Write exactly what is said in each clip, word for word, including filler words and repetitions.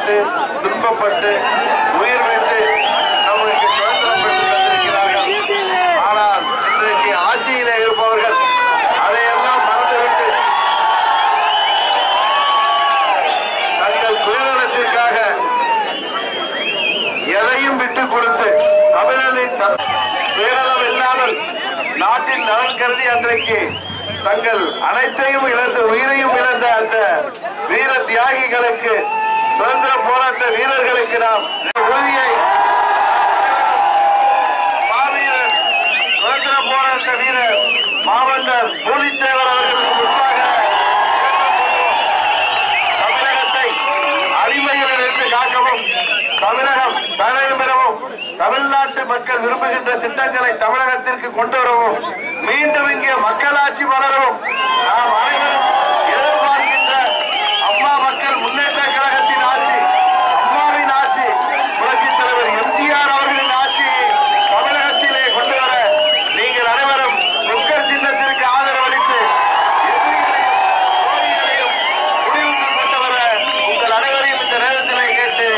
கஷ்டப்பட்டு துன்பப்பட்டு உயிர் விட்டு நமக்கு சுதந்திரம் பெற்று தந்திருக்கிறார்கள். ஆனால் இன்றைக்கு ஆட்சியிலே இருப்பவர்கள் அதையெல்லாம் மறந்துவிட்டு தங்கள் சுயநலத்திற்காக எதையும் விட்டுக் கொடுத்து தமிழனின் சுயநலம் இல்லாமல் நாட்டின் நலன் கருதி அன்றைக்கு தங்கள் அனைத்தையும் இழந்து உயிரையும் இழந்த அந்த வீர தியாகிகளுக்கு சுதந்திர போராட்ட வீரர்களுக்கு நாம் உறுதியை மாவீரர் சுதந்திர போராட்ட வீரர் மாமன்னர் பூலித்தேவர் அவர்களுக்கு முன்பாக தமிழகத்தை அடிமைகளிலிருந்து காக்கவும் தமிழகம் தலைமை பெறவும் தமிழ்நாட்டு மக்கள் விரும்புகின்ற திட்டங்களை தமிழகத்திற்கு கொண்டு வரவும் மீண்டும் இங்கே மக்களாட்சி வளரவும் நாம் அனைவரும் எதிர்பார்க்கின்ற அம்மா மக்கள் முன்னேற்ற கழகத்தின் ஆட்சி, அம்மாவின் ஆட்சி, புரட்சித் தலைவர் எம்ஜிஆர் அவர்களின் ஆட்சியை தமிழகத்திலே கொண்டு வர நீங்கள் அனைவரும் குக்கர் சின்னத்திற்கு ஆதரவளித்து எதிரிகளையும் தோழிகளையும் முடிவுக்கு கொண்டு வர உங்கள் அனைவரையும் இந்த நேரத்திலே கேட்டு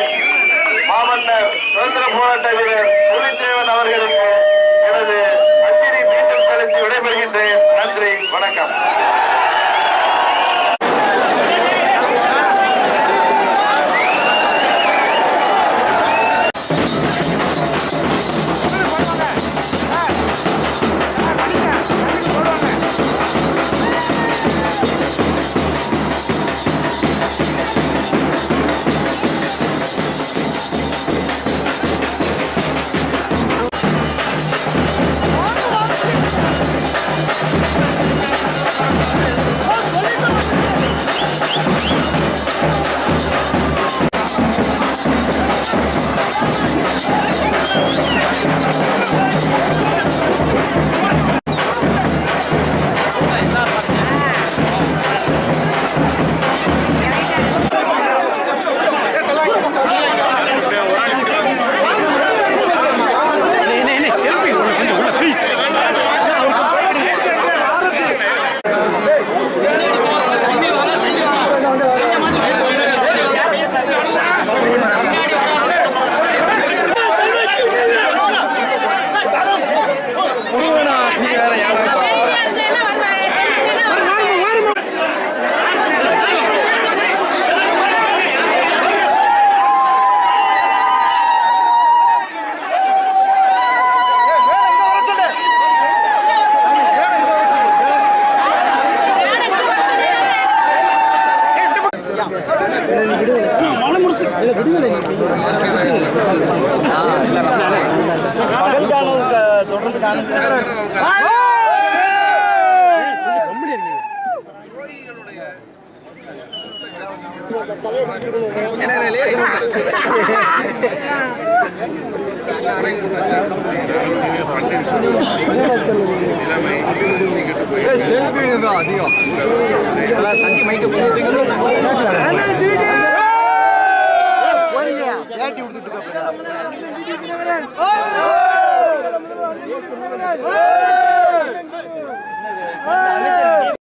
மாமன்னர் சுதந்திர போராட்ட வீரர் பூலித்தேவன் அவர்களுக்கு எனது அஞ்சலி மீண்டும் செலுத்தி விடைபெறுகின்றேன். நன்றி, வணக்கம். Oh!